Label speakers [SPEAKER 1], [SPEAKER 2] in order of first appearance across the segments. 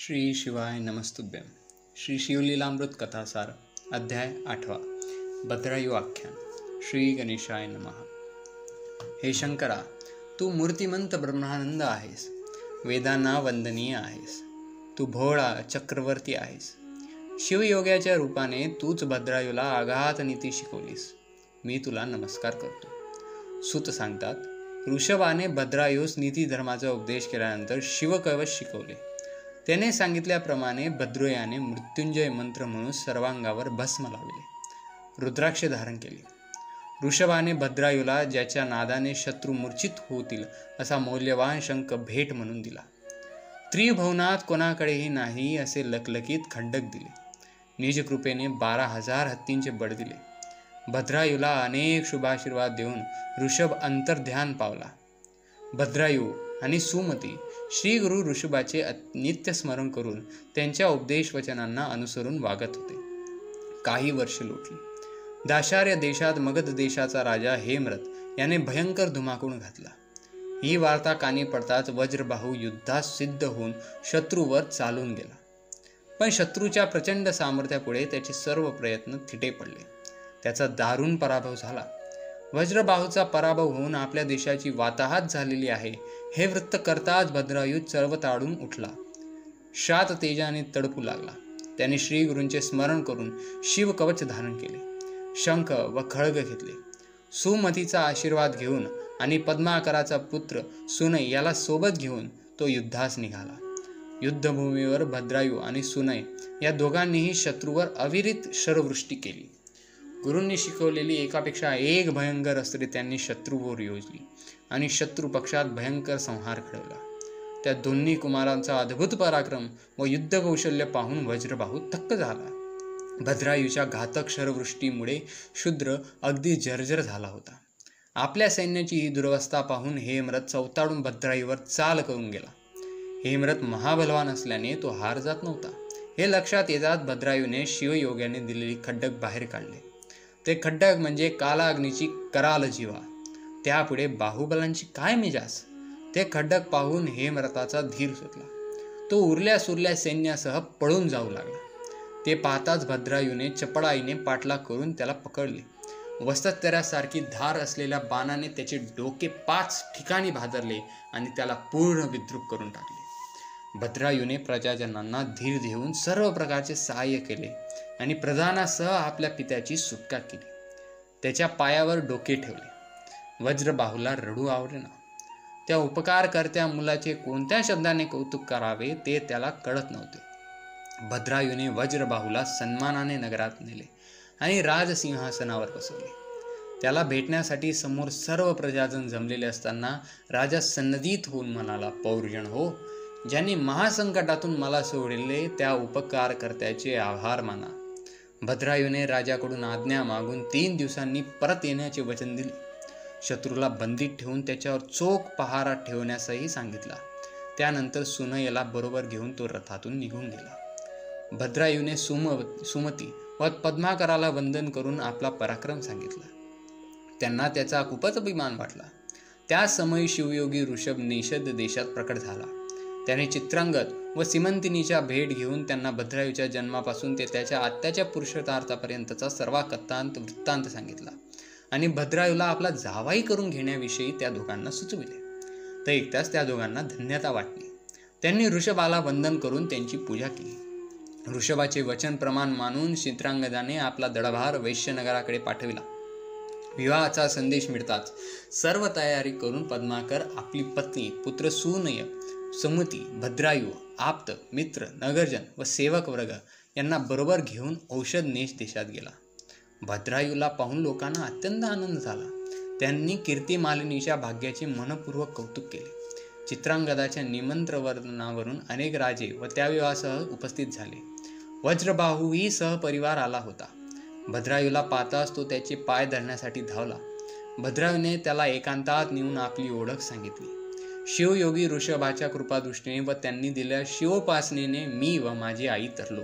[SPEAKER 1] श्री शिवाय नमस्तुभ्यं. श्री शिवलीलामृत कथासार अध्याय 8. भद्रायू आख्यान. श्री गणेशाय नमः. हे शंकरा, तू मूर्तिमंत ब्रह्मानंद आहेस, वेदांना वंदनीय आहेस, तू भोळा चक्रवर्ती आहेस. शिवयोग्याच्या रूपाने तूच भद्रायूला आघात नीती शिकवलीस. मी तुला नमस्कार करतो. सूत सांगतात, ऋषभाने भद्रायूस नीती धर्माचा उपदेश केल्यानंतर शिवकवच शिकवले. त्याने सांगितल्याप्रमाणे भद्रयाने मृत्युंजय मंत्र म्हणून सर्वांगावर भस्म लावले, रुद्राक्ष धारण केले. ऋषभाने भद्रायूला ज्याच्या नादाने शत्रू मूर्छित होतील असा मौल्यवान शंख भेट म्हणून दिला. त्रिभुवनात कोणाकडेही नाही असे लकलकीत खंडक दिले. निजकृपेने 12,000 हत्तींचे बळ दिले. भद्रायूला अनेक शुभाशीर्वाद देऊन ऋषभ अंतर्ध्यान पावला. भद्रायू आणि सुमती श्री गुरु ऋषभाचे नित्य स्मरण करून त्यांच्या उपदेश वचनांना अनुसरून वागत होते. काही वर्ष लोटली. दाशार्य देशात मगध देशाचा राजा हेमरथ याने भयंकर धुमाकूळ घातला. ही वार्ता कानी पडताच वज्रबाहू युद्धात सिद्ध होऊन शत्रूवर चालून गेला. पण शत्रूच्या प्रचंड सामर्थ्यापुढे त्याचे सर्व प्रयत्न थिटे पडले. त्याचा दारुण पराभव झाला. वज्रबाहूचा पराभव होऊन आपल्या देशाची वाताहत झालेली आहे हे वृत्त करताच भद्रायू चळवताडून उठला. शात तेजाने तडपू लागला. त्याने श्रीगुरूंचे स्मरण करून शिवकवच धारण केले. शंख व खड्ग घेतले. सुमतीचा आशीर्वाद घेऊन आणि पद्माकराचा पुत्र सुनय याला सोबत घेऊन तो युद्धास निघाला. युद्धभूमीवर भद्रायू आणि सुनय या दोघांनीही शत्रूवर अविरत शरवृष्टी केली. गुरूंनी शिकवलेली एकापेक्षा एक भयंकर अस्त्रे त्यांनी शत्रूवर योजली आणि शत्रू पक्षात भयंकर संहार घडवला. त्या दोन्ही कुमारांचा अद्भुत पराक्रम व युद्ध कौशल्य पाहून वज्रबाहू थक्क झाला. भद्रायूच्या घातक शरवृष्टीमुळे शूद्र अगदी जर्जर झाला होता. आपल्या सैन्याची ही दुरवस्था पाहून हेमरथ चवताळून भद्रायूवर चाल करून गेला. हेमरथ महाबलवान असल्याने तो हार जात नव्हता. हे लक्षात येतात भद्रायूने शिवयोग्याने दिलेली खड्डक बाहेर काढले. ते खड्डक म्हणजे कालाग्नीची कराल जीवा. त्यापुढे बाहुबलांची काय मिजास. ते खड्डक पाहून हेमरथाचा धीर सुटला. तो उरल्या सुरल्या सैन्यासह पळून जाऊ लागला. ते पाहताच भद्रायूने चपळाईने पाठलाग करून त्याला पकडले. वस्त्रत्यासारखी धार असलेल्या बाणाने त्याचे डोके 5 ठिकाणी भादरले आणि त्याला पूर्ण विद्रूप करून टाकले. भद्रायूने प्रजाजनांना धीर देऊन सर्व प्रकारचे सहाय्य केले आणि प्रधानासह आपल्या पित्याची सुटका केली. त्याच्या पायावर डोके ठेवले. वज्रबाहूला रडू आवडेना. त्या उपकारकर्त्या मुलाचे कोणत्या शब्दाने कौतुक करावे ते त्याला कळत नव्हते. भद्रायूने वज्रबाहूला सन्मानाने नगरात नेले आणि राजसिंहासनावर बसवले. त्याला भेटण्यासाठी समोर सर्व प्रजाजन जमलेले असताना राजा सन्नदित होऊन म्हणाला, पौर्जन हो, ज्यांनी महासंकटातून मला सोडले त्या उपकारकर्त्याचे आभार माना. भद्रायूने राजाकडून आज्ञा मागून 3 दिवसांनी परत येण्याचे वचन दिले. शत्रूला बंदीत ठेवून त्याच्यावर चोख पहारा ठेवण्यासही सांगितला. त्यानंतर सुनयला बरोबर घेऊन तो रथातून निघून गेला. भद्रायूने सुमती व पद्माकराला वंदन करून आपला पराक्रम सांगितला. त्यांना त्याचा खूपच अभिमान वाटला. त्या समयी शिवयोगी ऋषभ निषद देशात प्रकट झाला. त्याने चित्रांगद व सीमंतिनीच्या भेट घेऊन त्यांना भद्रायूच्या जन्मापासून ते त्याच्या आत्याच्या पुरुषार्थापर्यंतचा सर्व वृत्तांत सांगितला आणि भद्रायूला आपला जावाई करून घेण्याविषयी त्या दोघांना सुचविले. तर एकदाच त्या दोघांना धन्यता वाटली. त्यांनी ऋषभाला वंदन करून त्यांची पूजा केली. ऋषभाचे वचन प्रमाण मानून चित्रांगदाने आपला दडभार वैश्यनगराकडे पाठविला. विवाहाचा संदेश मिळताच सर्व तयारी करून पद्माकर आपली पत्नी, पुत्र सुनय, सुमती, भद्रायू, आप्त, मित्र, नगरजन व सेवक वर्ग यांना बरोबर घेऊन औषध नेश देशात गेला. भद्रायूला पाहून लोकांना अत्यंत आनंद झाला. त्यांनी कीर्तिमालिनीच्या भाग्याचे मनपूर्वक कौतुक केले. चित्रांगदाच्या निमंत्रणावरून अनेक राजे व त्या विवाहासह उपस्थित झाले. वज्रबाहूही सहपरिवार आला होता. भद्रायूला पाहताच तो त्याचे पाय धरण्यासाठी धावला. भद्रायूने त्याला एकांतात नेऊन आपली ओळख सांगितली. शिवयोगी ऋषभाच्या कृपादृष्टीने व त्यांनी दिलेल्या शिवोपासनेने मी व माझी आई तरलो.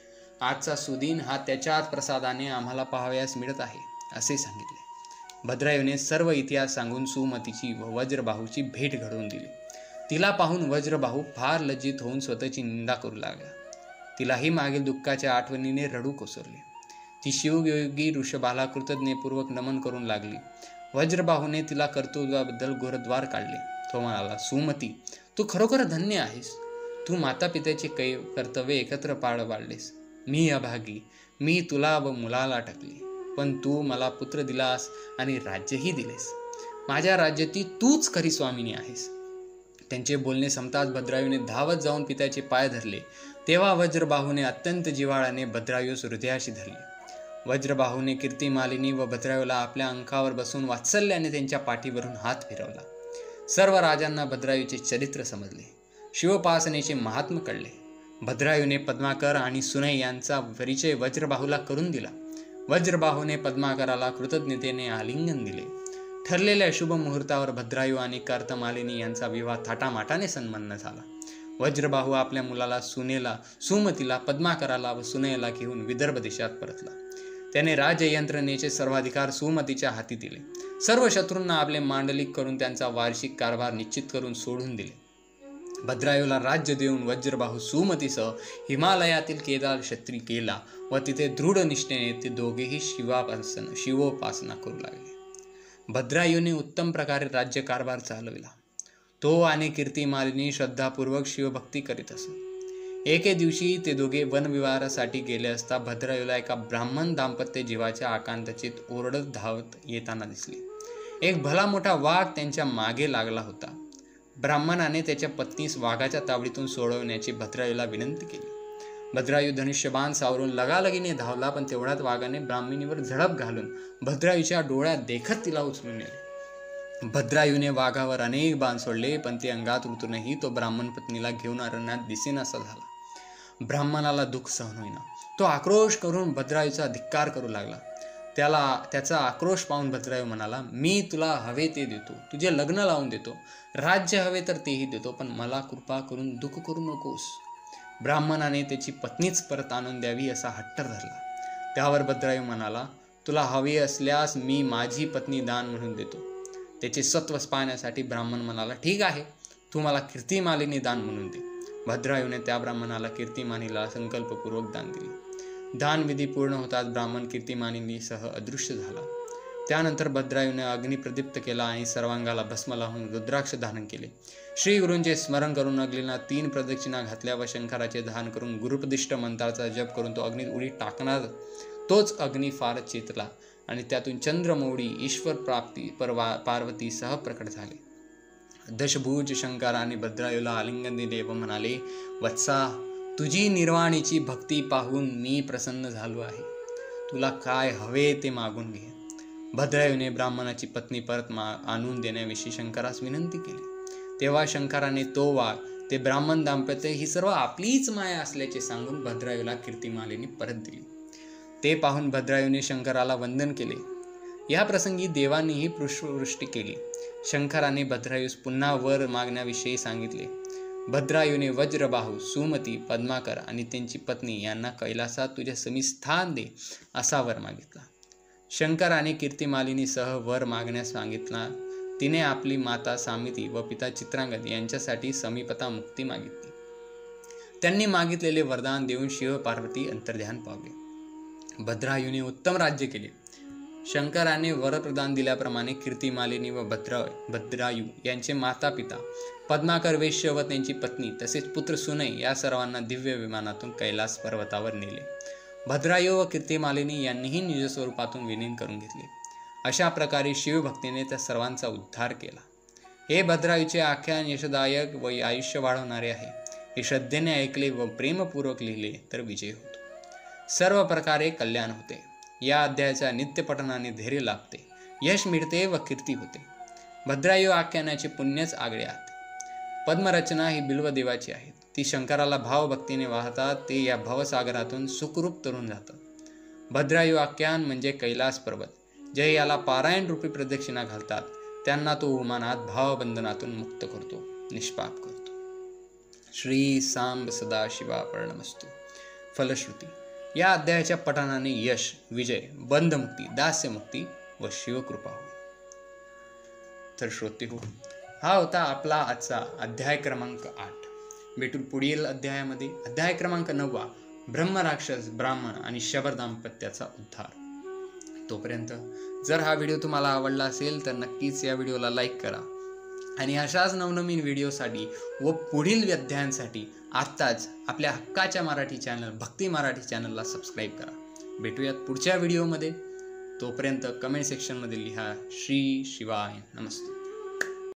[SPEAKER 1] आजचा सुदिन हा त्याच्याच प्रसादाने आम्हाला पाहावयास मिळत आहे असे सांगितले. भद्रायूने सर्व इतिहास सांगून सुमतीची व वज्रबाहूची भेट घडवून दिली. तिला पाहून वज्रबाहू फार लज्जित होऊन स्वतःची निंदा करू लागला. तिलाही मागील दुःखाच्या आठवणीने रडू कोसरले. ती शिवयोगी ऋषभाला कृतज्ञपूर्वक नमन करून लागली. वज्रबाहूने तिला कर्तृत्वाबद्दल घोरद्वार काढले. तो म्हणाला, सुमती, तू खरोखर धन्य आहेस. तू माता पित्याचे कर्तव्य एकत्र पार पाडलेस. मी अभागी, मी तुला व मुलाला टाकले, पण तू मला पुत्र दिलास आणि राज्यही दिलेस. माझ्या राज्याची तूच खरी स्वामिनी आहेस. त्यांचे बोलणे संपताच भद्रायूने धावत जाऊन पित्याचे पाय धरले. तेव्हा वज्रबाहूने अत्यंत जिव्हाळ्याने भद्रायूस हृदयाशी धरले. वज्रबाहूने कीर्तिमालिनी व भद्रायूला आपल्या अंकावर बसून वात्सल्याने त्यांच्या पाठीवरून हात फिरवला. सर्व राजांना भद्रायूचे चरित्र समजले. शिवोपासनेचे महात्म्य कळले. भद्रायूने पद्माकर आणि सुनय यांचा परिचय वज्रबाहूला करून दिला. वज्रबाहूने पद्माकराला कृतज्ञतेने आलिंगन दिले. ठरलेल्या शुभ मुहूर्तावर भद्रायू आणि कर्तमालिनी यांचा विवाह थाटामाटाने संपन्न झाला. वज्रबाहू आपल्या मुलाला सुमतीला, पद्माकराला व सुनयला घेऊन विदर्भ देशात परतला. त्याने राजयंत्रणेचे सर्वाधिकार सुमतीच्या हाती दिले. सर्व शत्रूंना आपले मांडलिक करून त्यांचा वार्षिक कारभार निश्चित करून सोडून दिले. भद्रायूला राज्य देऊन वज्रबाहू सुमतीसह हिमालयातील केदार क्षत्री केला व तिथे दृढ निष्ठेने ते दोघेही शिवोपासना करू लागले. भद्रायूने उत्तम प्रकारे राज्यकारभार चालविला. तो आणि कीर्तिमालिनी श्रद्धापूर्वक शिवभक्ती करीत असत. एके दिवशी ते दोघे वनविहारासाठी गेले असता भद्रायूला एका ब्राह्मण दाम्पत्य जीवाच्या आकांतचित ओरडत धावत येताना दिसले. एक भला मोठा वाघ त्यांच्या मागे लागला होता. ब्राह्मणाने त्याच्या पत्नीस वाघाच्या तावडीतून सोडवण्याची भद्रायूला विनंती केली. भद्रायू धनुष्यबाण सावरून लगालगीने धावला, पण तेवढ्यात वाघाने ब्राह्मणीवर झडप घालून भद्रायूच्या डोळ्यात देखत तिला उचलून नेले. भद्रायूने वाघावर अनेक बाण सोडले, पण ते अंगात उतरूनही तो ब्राह्मण पत्नीला घेऊन अरण्यात दिसेनासा झाला. ब्राह्मणाला दुःख सहन होईना. तो आक्रोश करून भद्रायूचा धिक्कार करू लागला. त्याचा आक्रोश पाहून भद्रायू म्हणाला, मी तुला हवे ते देतो, तुझे लग्न लावून देतो, राज्य हवे तर तेही देतो, पण मला कृपा करून दुःख करू नकोस. ब्राह्मणाने त्याची पत्नीच परत आणून द्यावी असा हट्ट धरला. त्यावर भद्रायू म्हणाला, तुला हवे असल्यास मी माझी पत्नी दान म्हणून देतो. त्याचे सत्व पाहण्यासाठी ब्राह्मण म्हणाला, ठीक आहे, तू मला कीर्तिमालिनी दान म्हणून दे. भद्रायूने त्या ब्राह्मणाला कीर्तिमालिनीला संकल्पपूर्वक दान दिले. दानविधी पूर्ण होताच ब्राह्मण कीर्तिमालिनीसह अदृश्य झाला. त्यानंतर भद्रायूने अग्नी प्रदीप्त केला आणि सर्वांगाला भस्म लावून रुद्राक्ष धारण केले. श्री गुरूंचे स्मरण करून अग्नीला 3 प्रदक्षिणा घातल्या व शंकराचे ध्यान करून गुरुपदिष्ट मंत्राचा जप करून तो अग्नीत उडी टाकणार. तोच अग्नी फार चेतला आणि त्यातून चंद्रमौळी ईश्वर प्राप्ती पार्वतीसह प्रकट झाले. दशभुज शंकराने भद्रायूला आलिंगन दिले व म्हणाले, वत्सा, तुझी निर्वाणीची भक्ती पाहून मी प्रसन्न झालो आहे. तुला काय हवे ते मागून घे. भद्रायूने ब्राह्मणाची पत्नी परत आणून देण्याविषयी शंकरास विनंती केली. तेव्हा शंकराने तो वाघ, ते ब्राह्मण दाम्पत्य ही सर्व आपलीच माया असल्याचे सांगून भद्रायूला कीर्तिमालिनी परत दिली. ते पाहून भद्रायूने शंकराला वंदन केले. या प्रसंगी देवांनीही पुष्पवृष्टी केली. शंकराने भद्रायूस पुन्हा वर मागण्याविषयी सांगितले. भद्रायूने वज्रबाहू, सुमती, पद्माकर आणि त्यांची पत्नी यांना कैलासात तुझ्या समी स्थान दे असा वर मागितला. शंकराने कीर्तिमालिनीसह वर मागण्यास सांगितला. तिने आपली माता सामिती व पिता चित्रांगद यांच्यासाठी समीपता मुक्ती मागितली. त्यांनी मागितलेले वरदान देऊन शिव पार्वती अंतर्ध्यान पावले. भद्रायूने उत्तम राज्य केले. शंकराने वरप्रदान दिल्याप्रमाणे कीर्तिमालिनी व भद्रायू यांचे माता पिता, पद्माकर वेश्य व त्यांची पत्नी तसेच पुत्र सुनय या सर्वांना दिव्य विमानातून कैलास पर्वतावर नेले. भद्रायू व कीर्तिमालिनी यांनीही निजस्वरूपातून विलीन करून घेतले. अशा प्रकारे शिवभक्तीने त्या सर्वांचा उद्धार केला. हे भद्रायूचे आख्यान यशदायक व आयुष्य वाढवणारे आहे. हे श्रद्धेने ऐकले व प्रेमपूर्वक लिहिले तर विजय होतो, सर्व प्रकारे कल्याण होते. या अध्यायाच्या नित्यपठनाने धैर्य लाभते, यश मिळते व कीर्ती होते. भद्रायू आख्यानाचे पुण्यच आगळे आहे. पद्मरचना ही बिल्वदेवाची आहे. ती शंकराला भावभक्तीने वाहतात, ते या भवसागरातून सुखरूप तरून जातात. भद्रायू आख्यान म्हणजे कैलास पर्वत. जे याला पारायण रूपी प्रदक्षिणा घालतात त्यांना तो उमानात भावबंधनातून मुक्त करतो, निष्पाप करतो. श्री सांब सदाशिवार्पणमस्तु. फलश्रुती. या अध्यायाच्या पठनाने यश, विजय, बंधमुक्ती, दास्यमुक्ती व शिवकृपा होईल. तर श्रोते हो, हा होता आपला आजचा अध्याय क्रमांक 8. भेटू पुढील अध्यायामध्ये. अध्याय क्रमांक 9, ब्रह्मराक्षस, ब्राह्मण आणि शबर दाम्पत्याचा उद्धार. तोपर्यंत जर हा व्हिडिओ तुम्हाला आवडला असेल तर नक्कीच या व्हिडिओला लाईक करा आणि अशाच नवनवीन व्हिडिओसाठी व पुढील अध्यायांसाठी आत्ताच आपल्या हक्काच्या मराठी चॅनल भक्ती मराठी चॅनलला सबस्क्राईब करा. भेटूयात पुढच्या व्हिडिओमध्ये. तोपर्यंत कमेंट सेक्शनमध्ये लिहा. श्री शिवाय नमस्ते.